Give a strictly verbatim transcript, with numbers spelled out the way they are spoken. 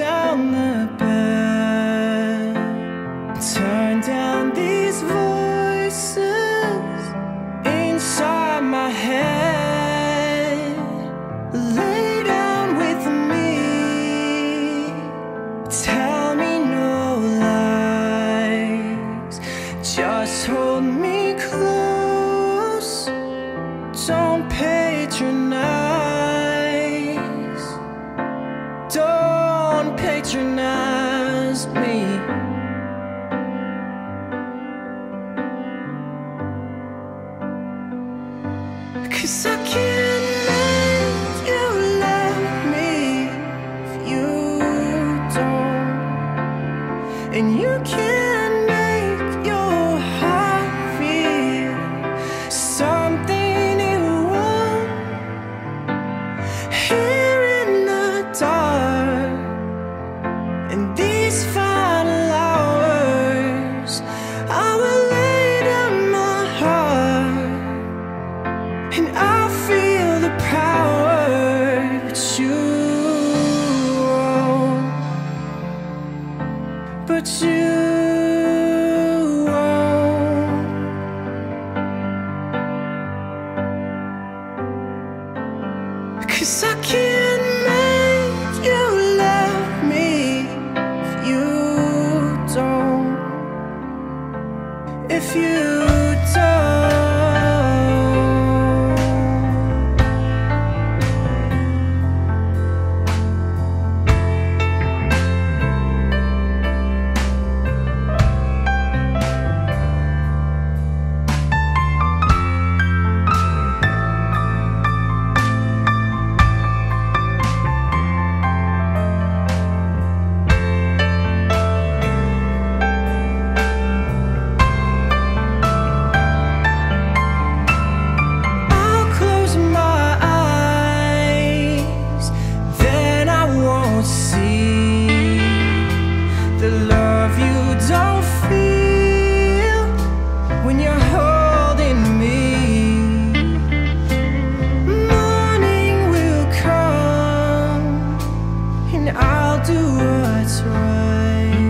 down the bed, turn down these voices inside my head. Lay down with me, tell me no lies, just hold me close, don't patronize, don't patronize me. Cause I can't make you love me if you don't, and you can't make your heart feel something it won't. Here in the dark, in these final hours, I will lay down my heart, and I feel the power, but you won't, but you won't. Cause I can't make you love me if you don't, if you don't. I'll close my eyes, then I won't see the love you don't feel when you're holding me. Morning will come, and I'll do what's right.